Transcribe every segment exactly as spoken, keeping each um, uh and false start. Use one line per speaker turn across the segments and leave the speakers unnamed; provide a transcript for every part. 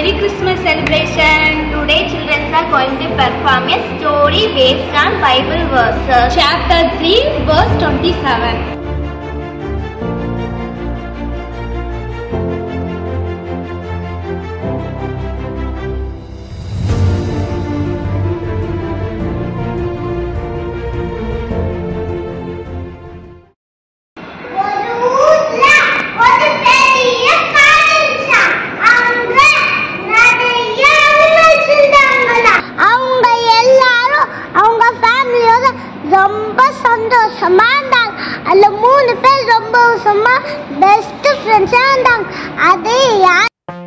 Merry Christmas celebration. Today children are going to perform a story based on Bible verses. Chapter three, verse twenty-seven.
Best friends and அதே யார்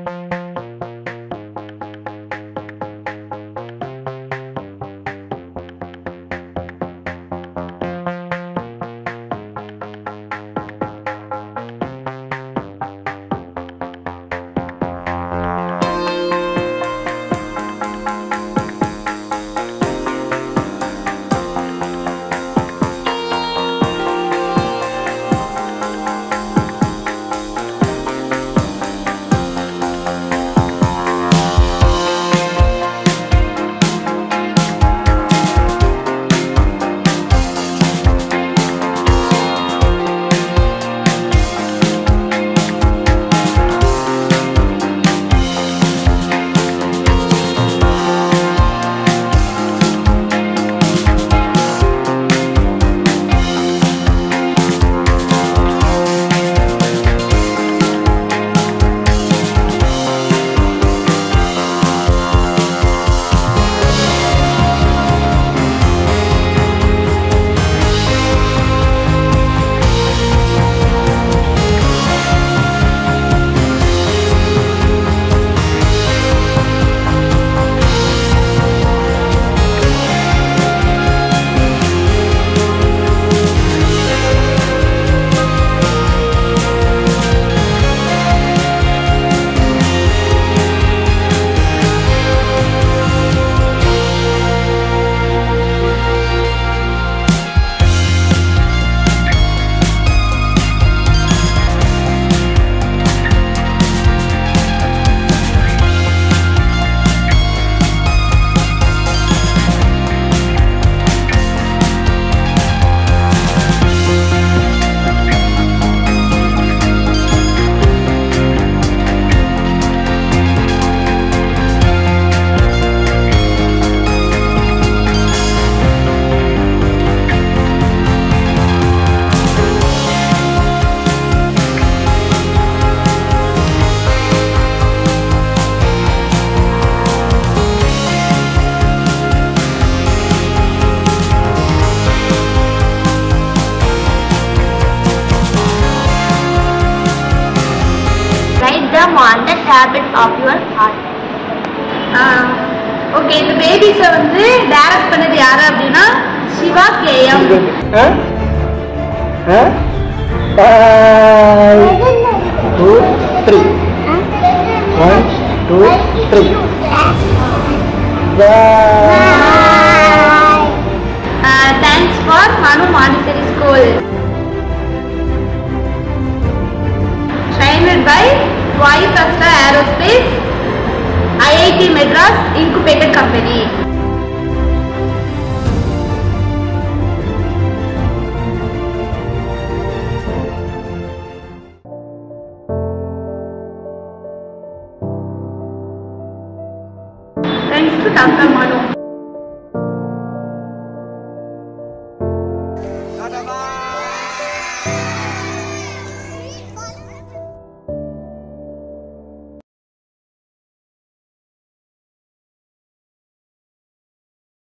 on the tablet of your heart. Okay, இந்த babies வந்து direct பண்ணது யாரு அப்படினா Siva KM.
two three one two three. Bye.
Uh, thanks for Manu Montessori School. Trained by Vaayusastra Aerospace I I T Madras Incubated Company. Thanks to Doctor Manu.